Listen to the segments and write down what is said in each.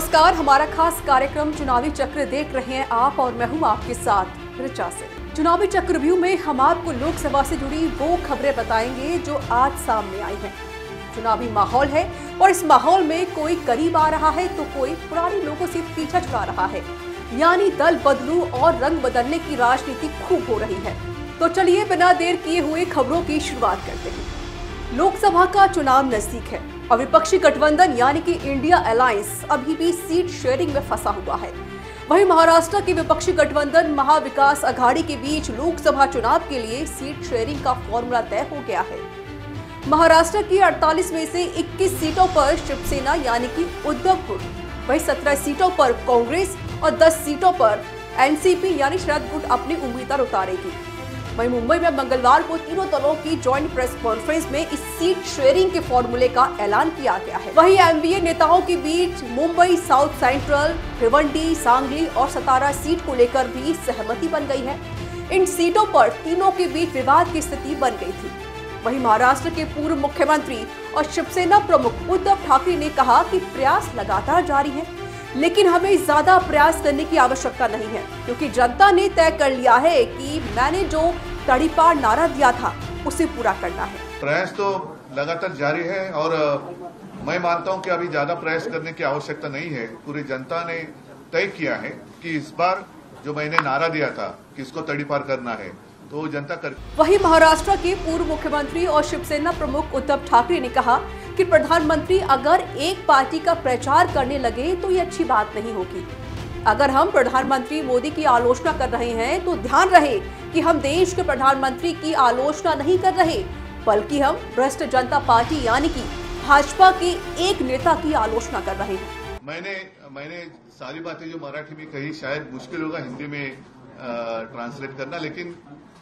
नमस्कार, हमारा खास कार्यक्रम चुनावी चक्र देख रहे हैं आप और मैं हूं आपके साथ ऋचा से। चुनावी चक्र व्यू में हम आपको लोकसभा से जुड़ी वो खबरें बताएंगे जो आज सामने आई हैं। चुनावी माहौल है और इस माहौल में कोई करीब आ रहा है तो कोई पुराने लोगों से पीछा छुड़ा रहा है, यानी दल बदलू और रंग बदलने की राजनीति खूब हो रही है। तो चलिए बिना देर किए हुए खबरों की शुरुआत करते हैं। लोकसभा का चुनाव नजदीक है और विपक्षी गठबंधन यानी कि इंडिया अलायंस अभी भी सीट शेयरिंग में फंसा हुआ है। वहीं महाराष्ट्र की विपक्षी गठबंधन महाविकास अघाड़ी के बीच लोकसभा चुनाव के लिए सीट शेयरिंग का फॉर्मूला तय हो गया है। महाराष्ट्र की 48 में से 21 सीटों पर शिवसेना यानी कि उद्धव गुट, वहीं 17 सीटों पर कांग्रेस और 10 सीटों पर एनसीपी यानी शरद गुट अपनी उम्मीदवार उतारेगी। वहीं मुंबई में मंगलवार को तीनों दलों की जॉइंट प्रेस कॉन्फ्रेंस में इस सीट शेयरिंग के फॉर्मूले का ऐलान किया गया है। वहीं एमबीए नेताओं के बीच मुंबई साउथ सेंट्रल, भिवंडी, सांगली और सतारा सीट को लेकर भी सहमति बन गई है। इन सीटों पर तीनों के बीच विवाद की स्थिति बन गई थी। वहीं महाराष्ट्र के पूर्व मुख्यमंत्री और शिवसेना प्रमुख उद्धव ठाकरे ने कहा कि प्रयास लगातार जारी है, लेकिन हमें ज्यादा प्रयास करने की आवश्यकता नहीं है, क्योंकि जनता ने तय कर लिया है कि मैंने जो तड़ीपार नारा दिया था उसे पूरा करना है। प्रयास तो लगातार जारी है और मैं मानता हूं कि अभी ज्यादा प्रयास करने की आवश्यकता नहीं है। पूरी जनता ने तय किया है कि इस बार जो मैंने नारा दिया था कि इसको तड़ीपार करना है तो जनता कर। वहीं महाराष्ट्र के पूर्व मुख्यमंत्री और शिवसेना प्रमुख उद्धव ठाकरे ने कहा कि प्रधानमंत्री अगर एक पार्टी का प्रचार करने लगे तो ये अच्छी बात नहीं होगी। अगर हम प्रधानमंत्री मोदी की आलोचना कर रहे हैं तो ध्यान रहे कि हम देश के प्रधानमंत्री की आलोचना नहीं कर रहे, बल्कि हम भ्रष्ट जनता पार्टी यानी कि भाजपा के एक नेता की आलोचना कर रहे हैं। मैंने सारी बातें जो मराठी में कही शायद मुश्किल होगा हिंदी में ट्रांसलेट करना, लेकिन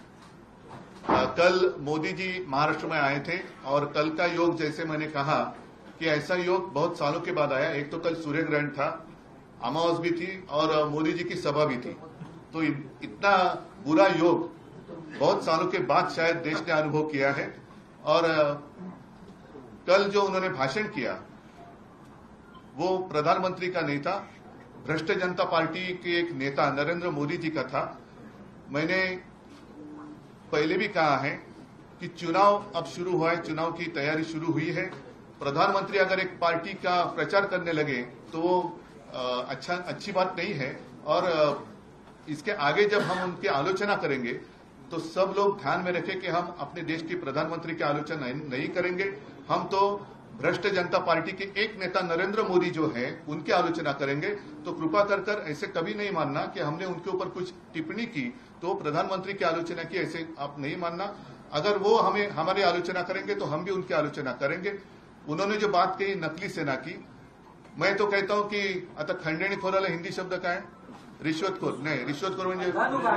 कल मोदी जी महाराष्ट्र में आए थे और कल का योग जैसे मैंने कहा कि ऐसा योग बहुत सालों के बाद आया। एक तो कल सूर्य ग्रहण था, अमावस भी थी और मोदी जी की सभा भी थी, तो इतना बुरा योग बहुत सालों के बाद शायद देश ने अनुभव किया है। और कल जो उन्होंने भाषण किया वो प्रधानमंत्री का नहीं था, भ्रष्ट जनता पार्टी के एक नेता नरेंद्र मोदी जी का था। मैंने पहले भी कहा है कि चुनाव अब शुरू हुआ है, चुनाव की तैयारी शुरू हुई है। प्रधानमंत्री अगर एक पार्टी का प्रचार करने लगे तो वो अच्छी बात नहीं है। और इसके आगे जब हम उनकी आलोचना करेंगे तो सब लोग ध्यान में रखें कि हम अपने देश के प्रधानमंत्री की आलोचना नहीं करेंगे। हम तो भ्रष्ट जनता पार्टी के एक नेता नरेंद्र मोदी जो है उनकी आलोचना करेंगे। तो कृपा कर ऐसे कभी नहीं मानना कि हमने उनके ऊपर कुछ टिप्पणी की तो प्रधानमंत्री की आलोचना की, ऐसे आप नहीं मानना। अगर वो हमारी आलोचना करेंगे तो हम भी उनकी आलोचना करेंगे। उन्होंने जो बात कही नकली सेना की, मैं तो कहता हूं कि आता खंडणीखोराला हिंदी शब्द काय? रिश्वतखोर नाही, रिश्वतखोर म्हणजे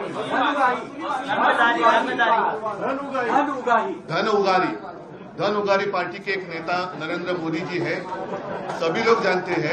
धन उगारी पार्टी के एक नेता नरेंद्र मोदी जी है। सभी लोग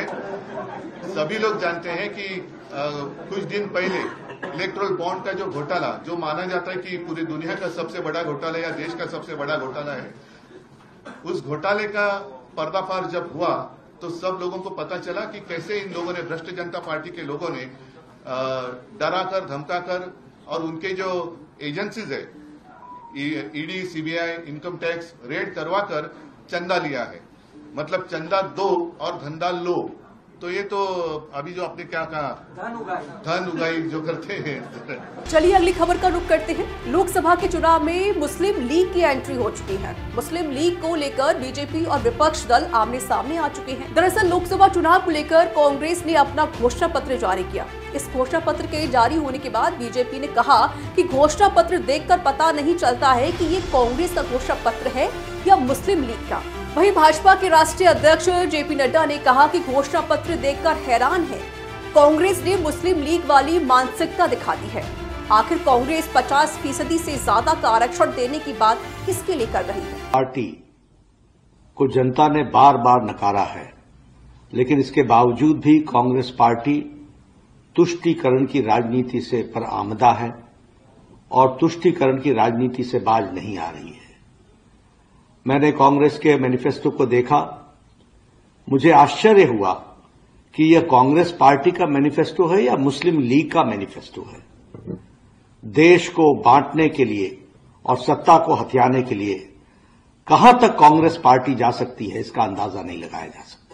जानते हैं कि कुछ दिन पहले इलेक्ट्रल बॉन्ड का जो घोटाला, जो माना जाता है कि पूरी दुनिया का सबसे बड़ा घोटाला या देश का सबसे बड़ा घोटाला है, उस घोटाले का पर्दाफाश जब हुआ तो सब लोगों को पता चला कि कैसे इन लोगों ने, भ्रष्ट जनता पार्टी के लोगों ने डराकर धमकाकर और उनके जो एजेंसीज है ED, CBI, income tax raid करवाकर चंदा लिया है। मतलब चंदा दो और धंधा लो। तो ये तो अभी जो आपने क्या कहा, धन उगाई जो करते हैं। चलिए अगली खबर का रुख करते हैं। लोकसभा के चुनाव में मुस्लिम लीग की एंट्री हो चुकी है। मुस्लिम लीग को लेकर बीजेपी और विपक्ष दल आमने सामने आ चुके हैं। दरअसल लोकसभा चुनाव को लेकर कांग्रेस ने अपना घोषणा पत्र जारी किया। इस घोषणा पत्र के जारी होने के बाद बीजेपी ने कहा कि घोषणा पत्र देखकर पता नहीं चलता है कि ये कांग्रेस का घोषणा पत्र है या मुस्लिम लीग का। वहीं भाजपा के राष्ट्रीय अध्यक्ष जेपी नड्डा ने कहा कि घोषणा पत्र देखकर हैरान है, कांग्रेस ने मुस्लिम लीग वाली मानसिकता दिखा दी है। आखिर कांग्रेस 50% से ज्यादा का आरक्षण देने की बात किसके लिए कर रही है? पार्टी को जनता ने बार बार नकारा है, लेकिन इसके बावजूद भी कांग्रेस पार्टी तुष्टीकरण की राजनीति से बरआमदा है और तुष्टीकरण की राजनीति से बाज नहीं आ रही है। मैंने कांग्रेस के मैनिफेस्टो को देखा, मुझे आश्चर्य हुआ कि यह कांग्रेस पार्टी का मैनिफेस्टो है या मुस्लिम लीग का मैनिफेस्टो है। देश को बांटने के लिए और सत्ता को हथियाने के लिए कहां तक कांग्रेस पार्टी जा सकती है, इसका अंदाजा नहीं लगाया जा सकता।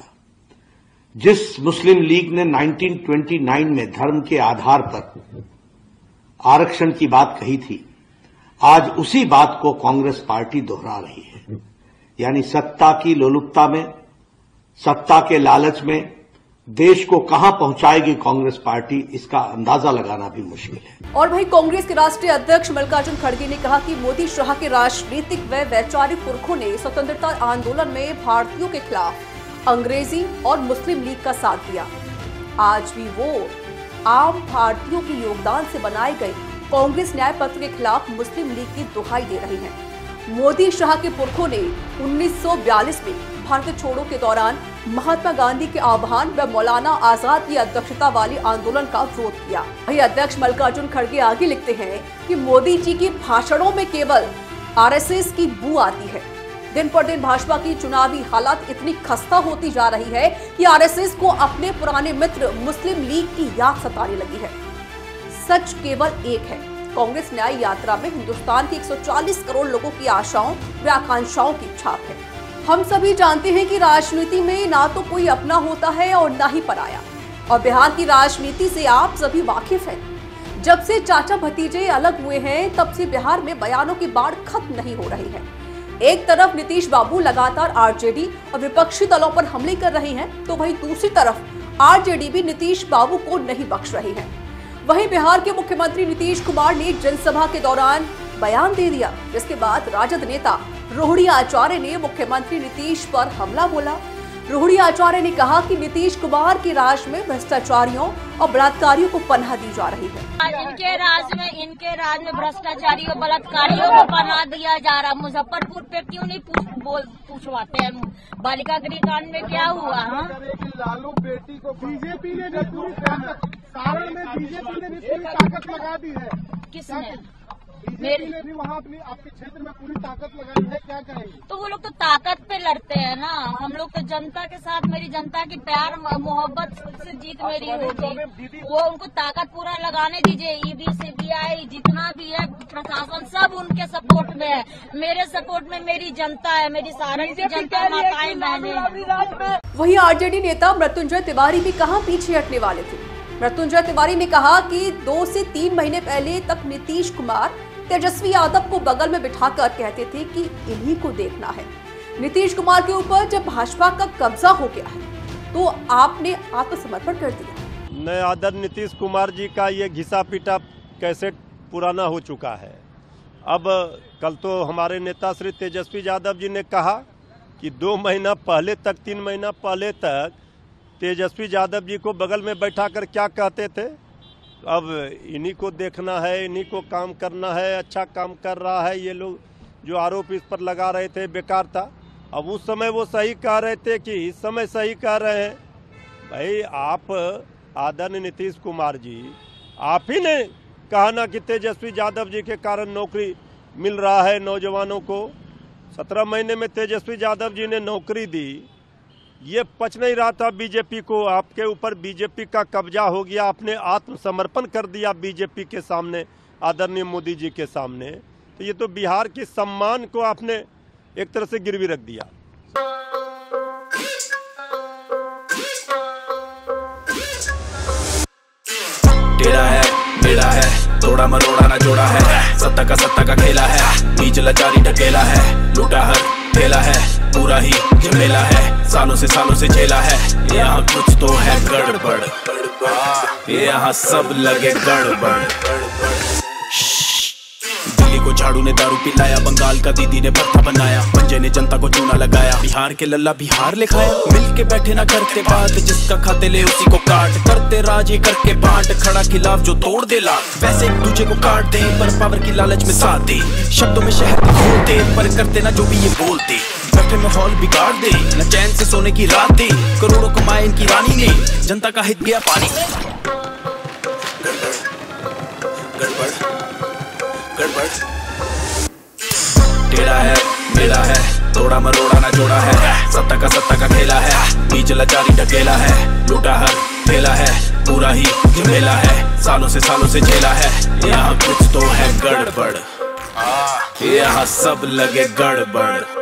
जिस मुस्लिम लीग ने 1929 में धर्म के आधार पर आरक्षण की बात कही थी, आज उसी बात को कांग्रेस पार्टी दोहरा रही है। यानी सत्ता की लोलुपता में, सत्ता के लालच में देश को कहां पहुंचाएगी कांग्रेस पार्टी, इसका अंदाजा लगाना भी मुश्किल है। और भाई कांग्रेस के राष्ट्रीय अध्यक्ष मल्लिकार्जुन खड़गे ने कहा कि मोदी शाह के राजनीतिक व वैचारिक पुरखों ने स्वतंत्रता आंदोलन में भारतीयों के खिलाफ अंग्रेजी और मुस्लिम लीग का साथ दिया। आज भी वो आम भारतीयों के योगदान से बनाई गई कांग्रेस न्याय पत्र के खिलाफ मुस्लिम लीग की दुहाई दे रही है। मोदी शाह के पुरखों ने 1942 में भारत छोड़ो के दौरान महात्मा गांधी के आह्वान व मौलाना आजाद की अध्यक्षता वाले आंदोलन का विरोध किया। वही अध्यक्ष मल्लिकार्जुन खड़गे आगे लिखते हैं कि मोदी जी के भाषणों में केवल आरएसएस की बू आती है। दिन पर दिन भाजपा की चुनावी हालत इतनी खस्ता होती जा रही है कि आरएसएस को अपने पुराने मित्र मुस्लिम लीग की याद सताने लगी है। सच केवल एक है, कांग्रेस न्याय यात्रा में हिंदुस्तान के 140 करोड़ लोगों की आशाओं व आकांक्षाओं की छाप है। हम सभी जानते हैं कि राजनीति में ना तो कोई अपना होता है और ना ही पराया, और बिहार की राजनीति से आप सभी वाकिफ हैं। जब से चाचा भतीजे अलग हुए हैं, तब से बिहार में बयानों की बाढ़ खत्म नहीं हो रही है। एक तरफ नीतीश बाबू लगातार आरजेडी और विपक्षी दलों पर हमले कर रहे हैं, तो वहीं दूसरी तरफ आरजेडी भी नीतीश बाबू को नहीं बख्श रही है। वहीं बिहार के मुख्यमंत्री नीतीश कुमार ने जनसभा के दौरान बयान दे दिया, जिसके बाद राजद नेता रोहिणी आचार्य ने मुख्यमंत्री नीतीश पर हमला बोला। रोहिणी आचार्य ने कहा कि नीतीश कुमार के राज में भ्रष्टाचारियों और बलात्कारियों को पनाह दी जा रही है। इनके राज में भ्रष्टाचारियों बलात्कारियों को पनाह दिया जा रहा। मुजफ्फरपुर पे क्यों नहीं पूछवाते हैं? बालिका गृह कांड में क्या हुआ? लालू बेटी को बीजेपी ने भी पूरी सारण में बीजेपी ने भी पूरी ताकत लगा दी है। किसने? मेरे ने भी वहाँ अपनी आपके क्षेत्र में पूरी ताकत लगाई है, क्या कहेंगे? तो वो लोग तो ताकत पे लड़ते हैं ना, हम लोग तो जनता के साथ, मेरी जनता की प्यार मोहब्बत से जीत मेरी होगी। वो उनको ताकत पूरा लगाने दीजिए। ईडी सीबीआई जितना भी है प्रशासन सब उनके सपोर्ट में है। मेरे सपोर्ट में मेरी जनता है, मेरी सारण की जनता, माताएं बहनें। वहीं आरजेडी नेता मृत्युंजय तिवारी भी कहां पीछे हटने वाले थे। मृत्युंजय तिवारी ने कहा कि 2 से 3 महीने पहले तक नीतीश कुमार तेजस्वी यादव को बगल में बिठाकर कहते थे कि इन्हीं को देखना है। नीतीश कुमार के ऊपर जब भाजपा का कब्जा हो गया है, तो आपने आत्मसमर्पण कर दिया। नए आदर नीतीश कुमार जी का ये घिसा पीटा कैसेट पुराना हो चुका है। अब कल तो हमारे नेता श्री तेजस्वी यादव जी ने कहा कि 2 महीना पहले तक, 3 महीना पहले तक तेजस्वी यादव जी को बगल में बैठा कर क्या कहते थे, अब इन्हीं को देखना है, इन्हीं को काम करना है, अच्छा काम कर रहा है। ये लोग जो आरोप इस पर लगा रहे थे बेकार था। अब उस समय वो सही कह रहे थे कि इस समय सही कह रहे हैं। भाई आप आदरणीय नीतीश कुमार जी, आप ही ने कहा ना कि तेजस्वी यादव जी के कारण नौकरी मिल रहा है नौजवानों को। 17 महीने में तेजस्वी यादव जी ने नौकरी दी। ये पच नहीं रहा था बीजेपी को, आपके ऊपर बीजेपी का कब्जा हो गया। आपने आत्मसमर्पण कर दिया बीजेपी के सामने, आदरणीय मोदी जी के सामने। तो ये तो बिहार के सम्मान को आपने एक तरह से गिरवी रख दिया। टेढ़ा है, मेरा है, थोड़ा मरोड़ा ना जोड़ा है। सत्ता का खेला है, बीच लाचारी ढकेला है। लूटा हर ठेला है, पूरा ही झमेला है। सालों से झेला है। यहाँ कुछ तो है गड़बड़, यहाँ सब लगे गड़बड़। दिल्ली को झाड़ू ने दारू पिलाया, बंगाल का दीदी ने भरता बनाया, पंजे ने जनता को चूना लगाया। बिहार के लल्ला बिहार लिखाया। मिल के बैठे ना करते बात, जिसका खाते ले उसी को काट। करते राज ये करके बांट, खड़ा खिलाफ जो तोड़ दे लाट। वैसे एक दूजे को काट दे, पर पावर की लालच में साथ दे। शब्दों में शहर खोलते, पर करते ना जो भी ये बोलते। बैठे माहौल बिगाड़ दे, न चैन से सोने की रात दे। करोड़ों कमाए इनकी रानी ने, जनता का हित गया पानी। गड़बड़ टेढ़ा है, मेरा है, तोड़ा मरोड़ा ना जोड़ा है, सत्ता का खेला है, बीच लाचारी ढकेला है, लूटा हर ठेला है, पूरा ही झमेला है, सालों से झेला है, यहाँ कुछ तो है गड़बड़, यहाँ सब लगे गड़बड़।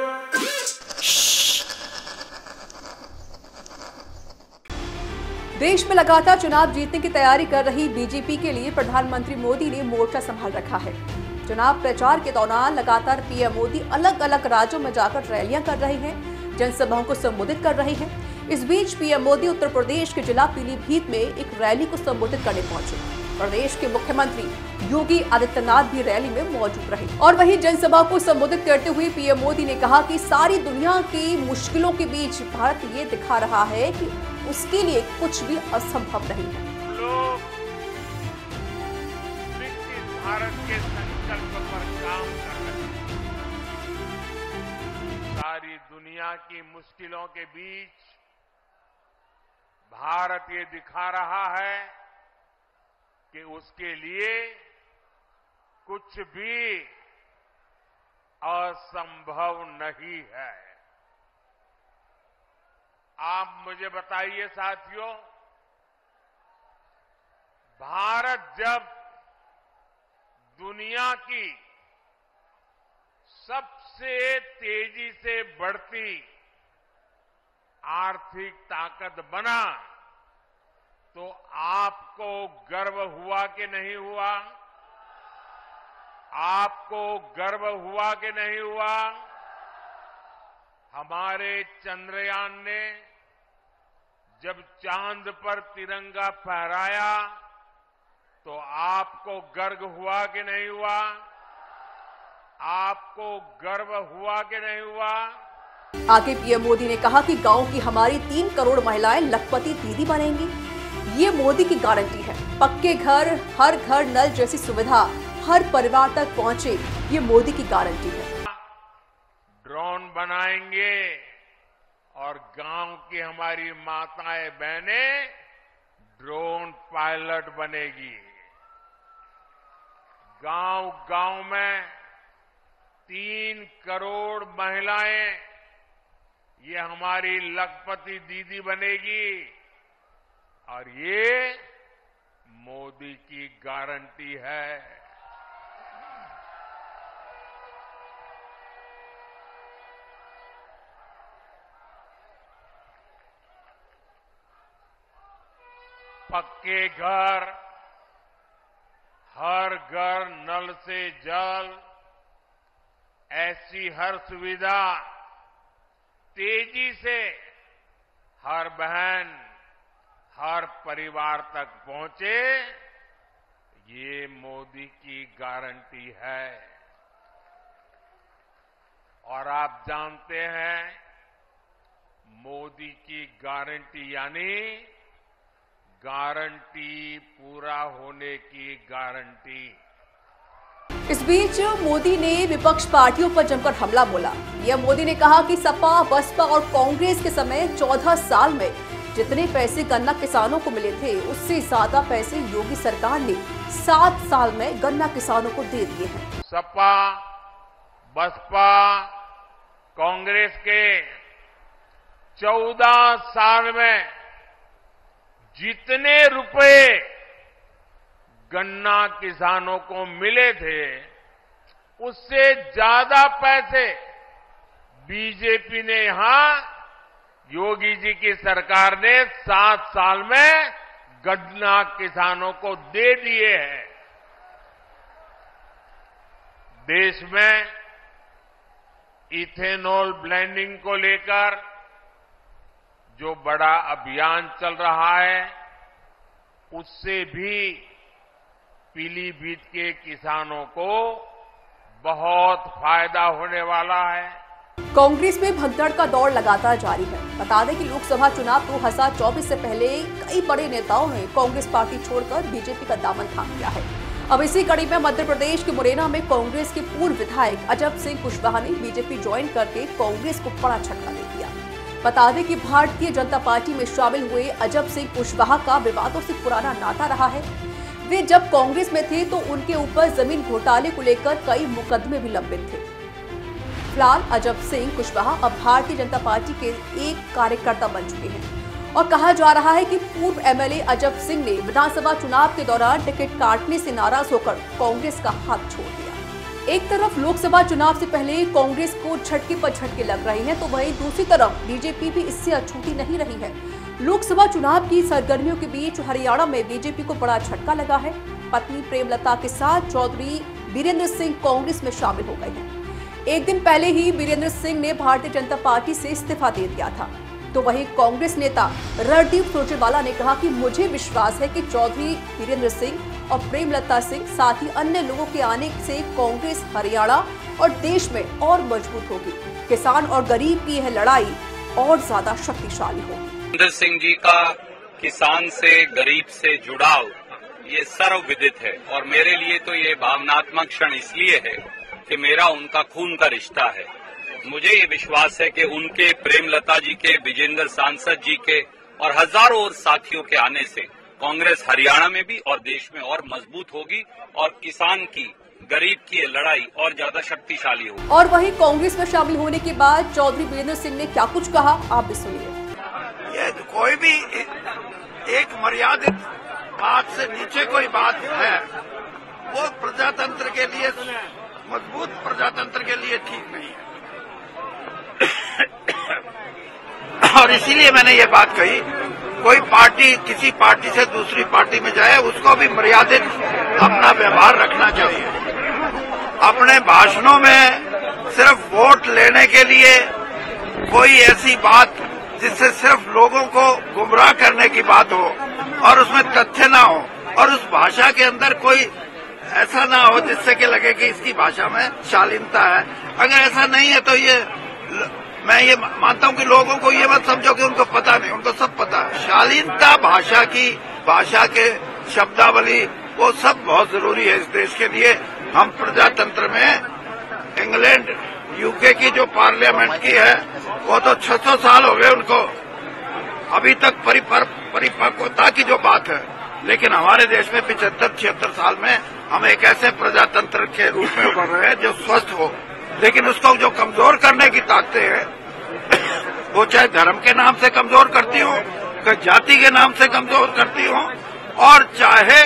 देश में लगातार चुनाव जीतने की तैयारी कर रही बीजेपी के लिए प्रधानमंत्री मोदी ने मोर्चा संभाल रखा है। चुनाव प्रचार के दौरान लगातार पीएम मोदी अलग अलग राज्यों में जाकर रैलियां कर रहे हैं, जनसभाओं को संबोधित कर रहे हैं। इस बीच पीएम मोदी उत्तर प्रदेश के जिला पीलीभीत में एक रैली को संबोधित करने पहुंचे। प्रदेश के मुख्यमंत्री योगी आदित्यनाथ भी रैली में मौजूद रहे और वहीं जनसभा को संबोधित करते हुए पीएम मोदी ने कहा कि सारी दुनिया की मुश्किलों के बीच भारत ये दिखा रहा है कि उसके लिए कुछ भी असंभव नहीं है। लोग विकसित भारत के संकल्प पर काम कर रहे हैं। सारी दुनिया की मुश्किलों के बीच भारत ये दिखा रहा है कि उसके लिए कुछ भी असंभव नहीं है। आप मुझे बताइए साथियों, भारत जब दुनिया की सबसे तेजी से बढ़ती आर्थिक ताकत बना तो आपको गर्व हुआ कि नहीं हुआ? आपको गर्व हुआ कि नहीं हुआ? हमारे चंद्रयान ने जब चांद पर तिरंगा फहराया तो आपको गर्व हुआ कि नहीं हुआ? आपको गर्व हुआ कि नहीं हुआ? आगे पीएम मोदी ने कहा कि गांव की हमारी 3 करोड़ महिलाएं लखपति दीदी बनेंगी। ये मोदी की गारंटी है। पक्के घर, हर घर नल जैसी सुविधा हर परिवार तक पहुंचे, ये मोदी की गारंटी है। ड्रोन बनाएंगे और गांव की हमारी माताएं बहनें ड्रोन पायलट बनेगी। गांव में 3 करोड़ महिलाएं ये हमारी लखपति दीदी बनेगी और ये मोदी की गारंटी है। पक्के घर, हर घर नल से जल, ऐसी हर सुविधा तेजी से हर बहन, हर परिवार तक पहुंचे, ये मोदी की गारंटी है। और आप जानते हैं मोदी की गारंटी यानी गारंटी पूरा होने की गारंटी। इस बीच मोदी ने विपक्ष पार्टियों पर जमकर हमला बोला। पीएम मोदी ने कहा कि सपा, बसपा और कांग्रेस के समय 14 साल में जितने पैसे गन्ना किसानों को मिले थे उससे ज्यादा पैसे योगी सरकार ने 7 साल में गन्ना किसानों को दे दिए हैं। सपा, बसपा, कांग्रेस के 14 साल में जितने रुपए गन्ना किसानों को मिले थे उससे ज्यादा पैसे बीजेपी ने यहां योगी जी की सरकार ने 7 साल में गन्ना किसानों को दे दिए हैं। देश में इथेनॉल ब्लेंडिंग को लेकर जो बड़ा अभियान चल रहा है उससे भी पीलीभीत के किसानों को बहुत फायदा होने वाला है। कांग्रेस में भगदड़ का दौर लगातार जारी है। बता दें कि लोकसभा चुनाव 2024 से पहले कई बड़े नेताओं ने कांग्रेस पार्टी छोड़कर बीजेपी का दामन थाम लिया है। अब इसी कड़ी में मध्य प्रदेश के मुरैना में कांग्रेस के पूर्व विधायक अजब सिंह कुशवाहा ने बीजेपी ज्वाइन करके कांग्रेस को बड़ा झटका दे दिया। बता दें कि भारतीय जनता पार्टी में शामिल हुए अजब सिंह कुशवाहा का विवादों से पुराना नाता रहा है। वे जब कांग्रेस में थे तो उनके ऊपर जमीन घोटाले को लेकर कई मुकदमे भी लंबित थे। फिलहाल अजब सिंह कुशवाहा अब भारतीय जनता पार्टी के एक कार्यकर्ता बन चुके हैं और कहा जा रहा है कि पूर्व एमएलए अजब सिंह ने विधानसभा चुनाव के दौरान टिकट काटने से नाराज होकर कांग्रेस का हाथ छोड़ दिया। एक तरफ लोकसभा चुनाव से पहले कांग्रेस को झटके पर झटके लग रहे हैं, तो वहीं दूसरी तरफ बीजेपी भी इससे अछूती नहीं रही है। लोकसभा चुनाव की सरगर्मियों के बीच हरियाणा में बीजेपी को बड़ा झटका लगा है। पत्नी प्रेमलता के साथ चौधरी वीरेंद्र सिंह कांग्रेस में शामिल हो गए हैं। एक दिन पहले ही वीरेंद्र सिंह ने भारतीय जनता पार्टी से इस्तीफा दे दिया था। तो वहीं कांग्रेस नेता रणदीप सुरजेवाला ने कहा कि मुझे विश्वास है कि चौधरी वीरेंद्र सिंह और प्रेमलता सिंह साथ ही अन्य लोगों के आने से कांग्रेस हरियाणा और देश में और मजबूत होगी। किसान और गरीब की यह लड़ाई और ज्यादा शक्तिशाली होगी। वीरेंद्र सिंह जी का किसान से गरीब से जुड़ाव ये सर्वविदित है और मेरे लिए तो ये भावनात्मक क्षण इसलिए है कि मेरा उनका खून का रिश्ता है। मुझे ये विश्वास है कि उनके, प्रेमलता जी के, विजेंद्र सांसद जी के और हजारों और साथियों के आने से कांग्रेस हरियाणा में भी और देश में और मजबूत होगी और किसान की, गरीब की ये लड़ाई और ज्यादा शक्तिशाली होगी। और वहीं कांग्रेस में शामिल होने के बाद चौधरी वीरेंद्र सिंह ने क्या कुछ कहा, आप भी सुनिए। ये कोई भी एक मर्यादित बात से नीचे कोई बात है वो प्रजातंत्र के लिए, मजबूत प्रजातंत्र के लिए ठीक नहीं है। और इसीलिए मैंने ये बात कही, कोई पार्टी किसी पार्टी से दूसरी पार्टी में जाए उसको भी मर्यादित अपना व्यवहार रखना चाहिए। अपने भाषणों में सिर्फ वोट लेने के लिए कोई ऐसी बात जिससे सिर्फ लोगों को गुमराह करने की बात हो और उसमें तथ्य ना हो और उस भाषा के अंदर कोई ऐसा ना हो जिससे कि लगे कि इसकी भाषा में शालीनता है। अगर ऐसा नहीं है तो मैं ये मानता हूं कि लोगों को ये मत समझो कि उनको पता नहीं, उनको सब पता है। शालीनता भाषा की, भाषा के शब्दावली, वो सब बहुत जरूरी है इस देश के लिए। हम प्रजातंत्र में इंग्लैंड, यूके की जो पार्लियामेंट की है वो तो 600 साल हो गए उनको, अभी तक परिपक्वता की जो बात है, लेकिन हमारे देश में 75-76 साल में हम एक ऐसे प्रजातंत्र के रूप में उभर रहे हैं जो स्वस्थ हो, लेकिन उसको जो कमजोर करने की ताकतें हैं वो चाहे धर्म के नाम से कमजोर करती हो, चाहे जाति के नाम से कमजोर करती हो और चाहे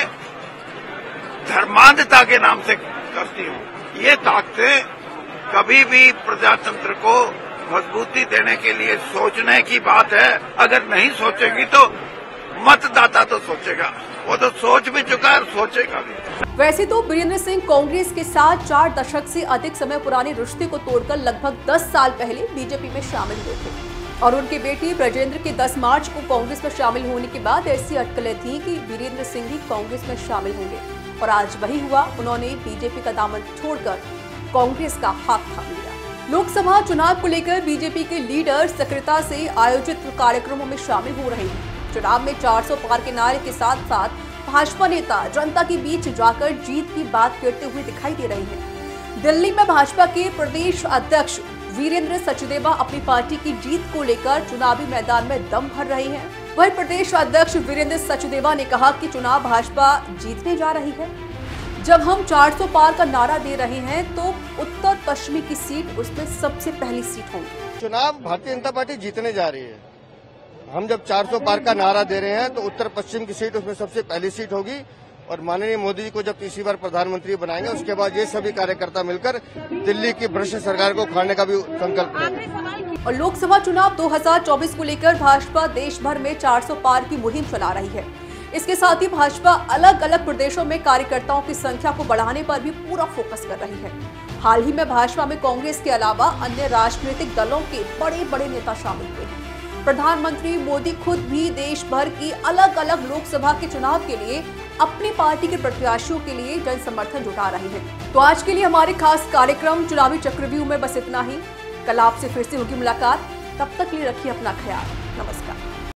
धर्मांधता के नाम से करती हो। ये ताकतें कभी भी प्रजातंत्र को मजबूती देने के लिए सोचने की बात है। अगर नहीं सोचेगी तो मतदाता तो सोचेगा, वो तो सोच भी चुका है और सोचेगा भी। वैसे तो वीरेंद्र सिंह कांग्रेस के साथ 4 दशक से अधिक समय पुराने रिश्ते को तोड़कर लगभग 10 साल पहले बीजेपी में शामिल हुए थे और उनके बेटे ब्रजेंद्र के 10 मार्च को कांग्रेस में शामिल होने के बाद ऐसी अटकलें थी कि वीरेंद्र सिंह भी कांग्रेस में शामिल होंगे और आज वही हुआ। उन्होंने बीजेपी का दामन छोड़कर कांग्रेस का हाथ थाम लिया। लोकसभा चुनाव को लेकर बीजेपी के लीडर सक्रियता से आयोजित कार्यक्रमों में शामिल हो रहे हैं। चुनाव में 400 पार के नारे के साथ साथ भाजपा नेता जनता के बीच जाकर जीत की बात करते हुए दिखाई दे रहे हैं। दिल्ली में भाजपा के प्रदेश अध्यक्ष वीरेंद्र सचदेवा अपनी पार्टी की जीत को लेकर चुनावी मैदान में दम भर रहे हैं। वहीं प्रदेश अध्यक्ष वीरेंद्र सचदेवा ने कहा कि चुनाव भाजपा जीतने जा रही है। जब हम 400 पार का नारा दे रहे हैं तो उत्तर पश्चिमी की सीट उसमें सबसे पहली सीट होगी। चुनाव भारतीय जनता पार्टी जीतने जा रही है। हम जब 400 पार का नारा दे रहे हैं तो उत्तर पश्चिम की सीट उसमें सबसे पहली सीट होगी और माननीय मोदी जी को जब तीसरी बार प्रधानमंत्री बनाएंगे उसके बाद ये सभी कार्यकर्ता मिलकर दिल्ली की भ्रष्ट सरकार को उखाड़ने का भी संकल्प लेंगे। और लोकसभा चुनाव 2024 को लेकर भाजपा देश भर में 400 पार की मुहिम चला रही है। इसके साथ ही भाजपा अलग अलग प्रदेशों में कार्यकर्ताओं की संख्या को बढ़ाने पर भी पूरा फोकस कर रही है। हाल ही में भाजपा में कांग्रेस के अलावा अन्य राजनीतिक दलों के बड़े बड़े नेता शामिल हुए हैं। प्रधानमंत्री मोदी खुद भी देश भर की अलग अलग लोकसभा के चुनाव के लिए अपनी पार्टी के प्रत्याशियों के लिए जन समर्थन जुटा रहे हैं। तो आज के लिए हमारे खास कार्यक्रम चुनावी चक्रव्यूह में बस इतना ही। कल आपसे फिर से होगी मुलाकात, तब तक के लिए रखिए अपना ख्याल। नमस्कार।